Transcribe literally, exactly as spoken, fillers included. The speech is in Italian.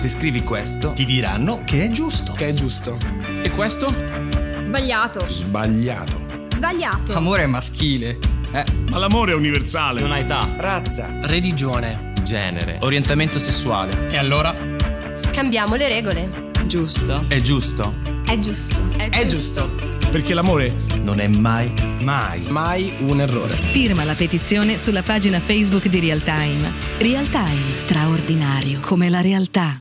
se scrivi questo, ti diranno che è giusto. Che è giusto. e questo? Sbagliato. Sbagliato. Sbagliato. Amore maschile. Eh. Ma l'amore è universale. Non ha età, Razza. Religione. genere, Orientamento sessuale. E allora? Cambiamo le regole. Giusto. È giusto. È giusto. È giusto. Perché l'amore Non è mai Mai. Mai un errore. Firma la petizione sulla pagina Facebook di Real Time. Real Time, straordinario come la realtà.